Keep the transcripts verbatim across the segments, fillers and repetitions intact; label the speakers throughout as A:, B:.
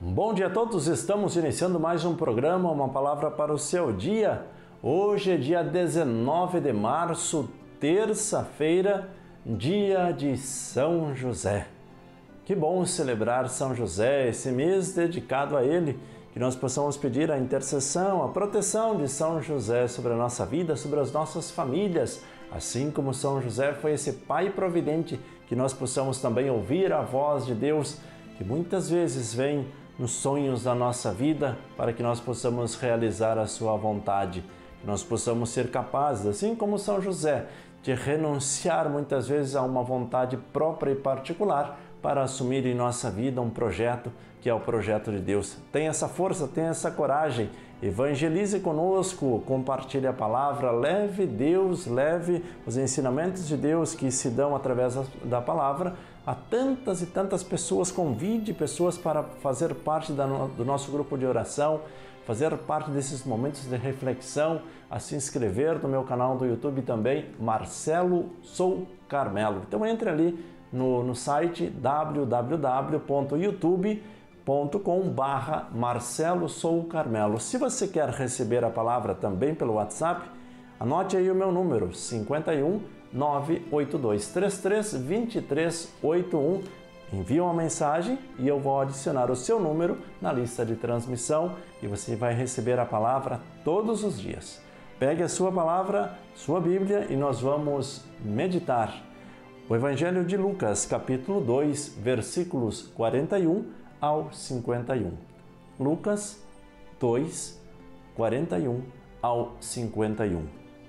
A: Bom dia a todos, estamos iniciando mais um programa, uma palavra para o seu dia. Hoje é dia dezenove de março, terça-feira, dia de São José. Que bom celebrar São José, esse mês dedicado a ele, que nós possamos pedir a intercessão, a proteção de São José sobre a nossa vida, sobre as nossas famílias. Assim como São José foi esse Pai providente, que nós possamos também ouvir a voz de Deus, que muitas vezes vem nos sonhos da nossa vida, para que nós possamos realizar a sua vontade, que nós possamos ser capazes, assim como São José, de renunciar muitas vezes a uma vontade própria e particular para assumir em nossa vida um projeto que é o projeto de Deus. Tenha essa força, tenha essa coragem, evangelize conosco, compartilhe a palavra, leve Deus, leve os ensinamentos de Deus que se dão através da palavra a tantas e tantas pessoas. Convide pessoas para fazer parte do nosso grupo de oração, fazer parte desses momentos de reflexão, a se inscrever no meu canal do YouTube também, Marcelo Sou Carmelo. Então entre ali no, no site w w w ponto youtube ponto com barra Marcelo Sou Carmelo. Se você quer receber a palavra também pelo WhatsApp, anote aí o meu número, cinquenta e um, nove oito dois três três, dois três oito um. Envie uma mensagem e eu vou adicionar o seu número na lista de transmissão e você vai receber a palavra todos os dias. Pegue a sua palavra, sua Bíblia e nós vamos meditar. O Evangelho de Lucas, capítulo dois, versículos quarenta e um ao cinquenta e um. Lucas dois, quarenta e um ao cinquenta e um.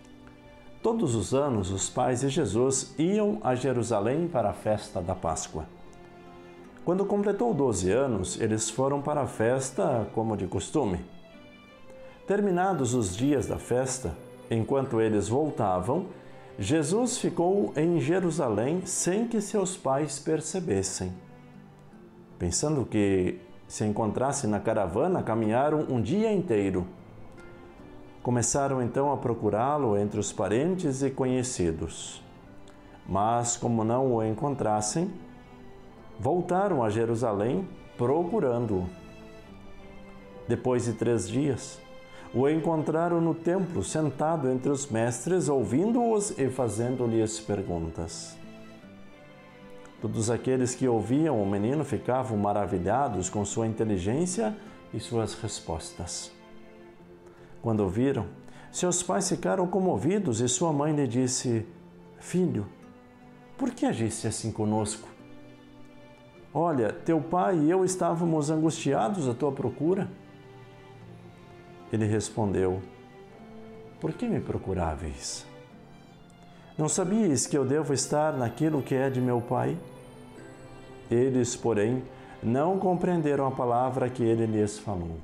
A: Todos os anos, os pais de Jesus iam a Jerusalém para a festa da Páscoa. Quando completou doze anos, eles foram para a festa como de costume. Terminados os dias da festa, enquanto eles voltavam, Jesus ficou em Jerusalém sem que seus pais percebessem. Pensando que se encontrasse na caravana, caminharam um dia inteiro. Começaram então a procurá-lo entre os parentes e conhecidos. Mas, como não o encontrassem, voltaram a Jerusalém procurando-o. Depois de três dias, o encontraram no templo, sentado entre os mestres, ouvindo-os e fazendo-lhes perguntas. Todos aqueles que ouviam o menino ficavam maravilhados com sua inteligência e suas respostas. Quando ouviram, seus pais ficaram comovidos e sua mãe lhe disse: Filho, por que agiste assim conosco? Olha, teu pai e eu estávamos angustiados à tua procura. Ele respondeu: Por que me procuráveis? Não sabias que eu devo estar naquilo que é de meu pai? Eles, porém, não compreenderam a palavra que ele lhes falou.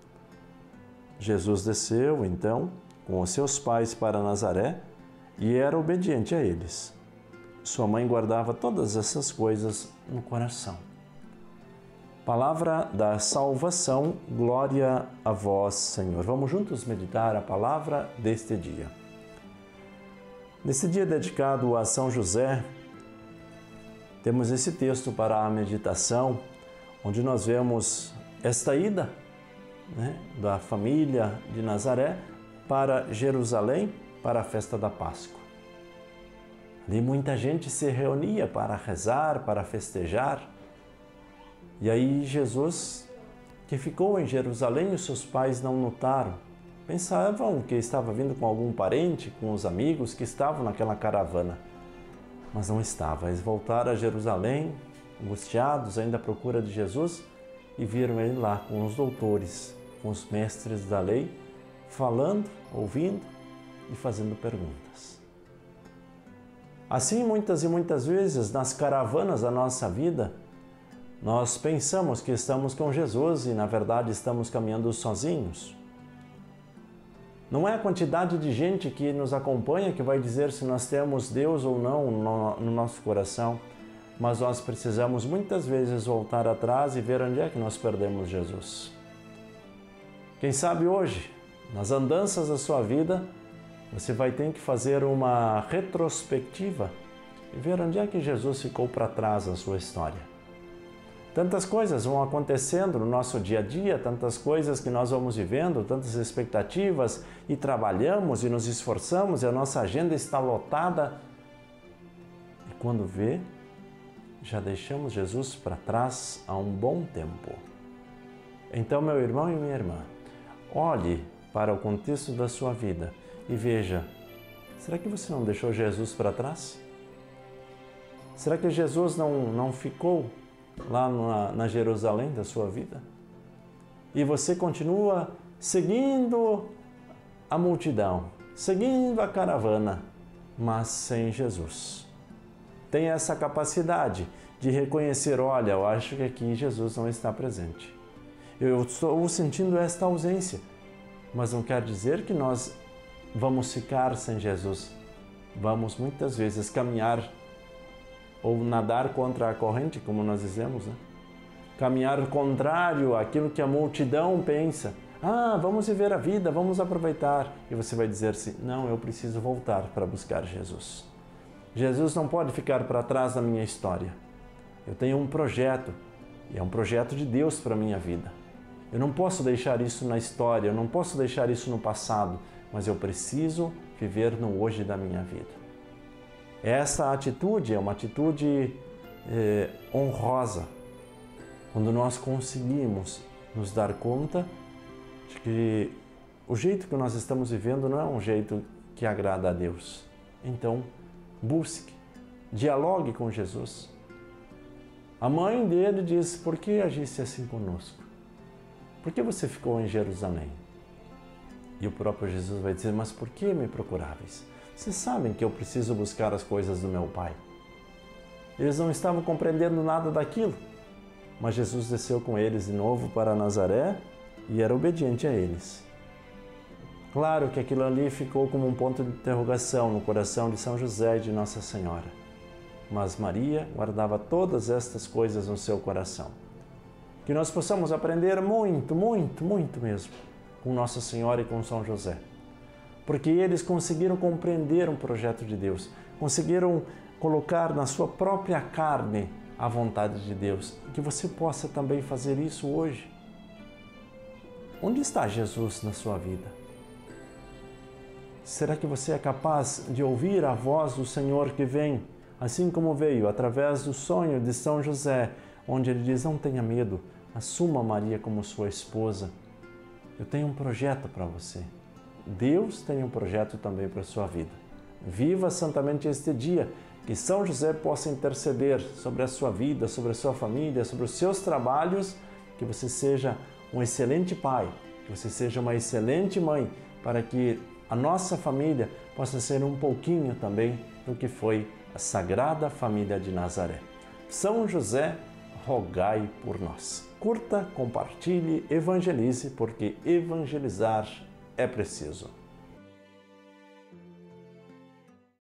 A: Jesus desceu, então, com os seus pais para Nazaré e era obediente a eles. Sua mãe guardava todas essas coisas no coração. Palavra da salvação, glória a vós, Senhor. Vamos juntos meditar a palavra deste dia. Nesse dia dedicado a São José, temos esse texto para a meditação, onde nós vemos esta ida, né, da família de Nazaré para Jerusalém para a festa da Páscoa. Ali muita gente se reunia para rezar, para festejar. E aí Jesus, que ficou em Jerusalém, os seus pais não notaram. Pensavam que estava vindo com algum parente, com os amigos que estavam naquela caravana. Mas não estava. Eles voltaram a Jerusalém, angustiados ainda à procura de Jesus, e viram ele lá com os doutores, com os mestres da lei, falando, ouvindo e fazendo perguntas. Assim, muitas e muitas vezes, nas caravanas da nossa vida, nós pensamos que estamos com Jesus e, na verdade, estamos caminhando sozinhos. Não é a quantidade de gente que nos acompanha que vai dizer se nós temos Deus ou não no nosso coração, mas nós precisamos muitas vezes voltar atrás e ver onde é que nós perdemos Jesus. Quem sabe hoje, nas andanças da sua vida, você vai ter que fazer uma retrospectiva e ver onde é que Jesus ficou para trás na sua história. Tantas coisas vão acontecendo no nosso dia a dia, tantas coisas que nós vamos vivendo, tantas expectativas, e trabalhamos e nos esforçamos e a nossa agenda está lotada. E quando vê, já deixamos Jesus para trás há um bom tempo. Então, meu irmão e minha irmã, olhe para o contexto da sua vida e veja, será que você não deixou Jesus para trás? Será que Jesus não, não ficou lá na, na Jerusalém da sua vida? E você continua seguindo a multidão, seguindo a caravana, mas sem Jesus. Tem essa capacidade de reconhecer, olha, eu acho que aqui Jesus não está presente. Eu estou sentindo esta ausência, mas não quer dizer que nós vamos ficar sem Jesus. Vamos muitas vezes caminhar ou nadar contra a corrente, como nós dizemos, né? Caminhar contrário àquilo que a multidão pensa. Ah, vamos viver a vida, vamos aproveitar. E você vai dizer-se, não, eu preciso voltar para buscar Jesus. Jesus não pode ficar para trás da minha história. Eu tenho um projeto, e é um projeto de Deus para a minha vida. Eu não posso deixar isso na história, eu não posso deixar isso no passado, mas eu preciso viver no hoje da minha vida. Essa atitude é uma atitude eh, honrosa, quando nós conseguimos nos dar conta de que o jeito que nós estamos vivendo não é um jeito que agrada a Deus. Então, busque, dialogue com Jesus. A mãe dele disse, por que agisse assim conosco? Por que você ficou em Jerusalém? E o próprio Jesus vai dizer, mas por que me procuráveis? Vocês sabem que eu preciso buscar as coisas do meu Pai. Eles não estavam compreendendo nada daquilo, mas Jesus desceu com eles de novo para Nazaré e era obediente a eles. Claro que aquilo ali ficou como um ponto de interrogação no coração de São José e de Nossa Senhora, mas Maria guardava todas estas coisas no seu coração. Que nós possamos aprender muito, muito, muito mesmo com Nossa Senhora e com São José. Porque eles conseguiram compreender um projeto de Deus, conseguiram colocar na sua própria carne a vontade de Deus. Que você possa também fazer isso hoje. Onde está Jesus na sua vida? Será que você é capaz de ouvir a voz do Senhor que vem, assim como veio através do sonho de São José, onde ele diz, não tenha medo, assuma Maria como sua esposa. Eu tenho um projeto para você. Deus tem um projeto também para a sua vida. Viva santamente este dia, que São José possa interceder sobre a sua vida, sobre a sua família, sobre os seus trabalhos, que você seja um excelente pai, que você seja uma excelente mãe, para que a nossa família possa ser um pouquinho também do que foi a Sagrada Família de Nazaré. São José, rogai por nós. Curta, compartilhe, evangelize, porque evangelizar é preciso.